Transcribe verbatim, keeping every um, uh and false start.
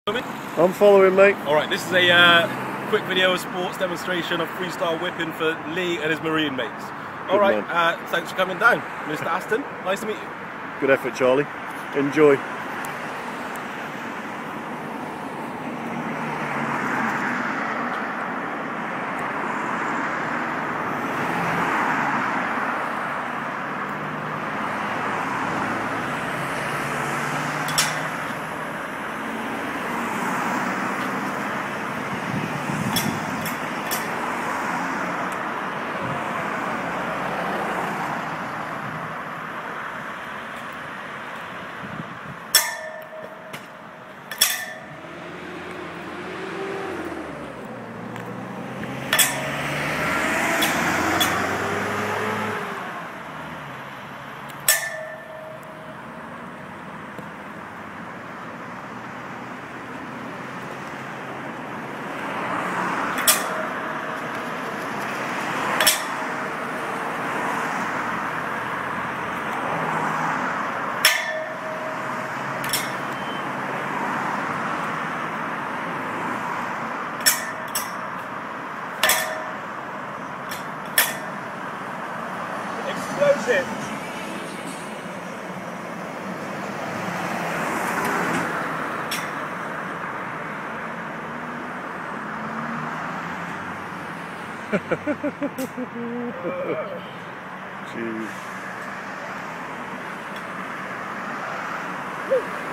I'm following, mate. Alright, this is a uh, quick video sports demonstration of freestyle whipping for Lee and his Marine mates. Alright, uh, thanks for coming down, Mister Aston. Nice to meet you. Good effort, Charlie. Enjoy. Explosive. Jeez.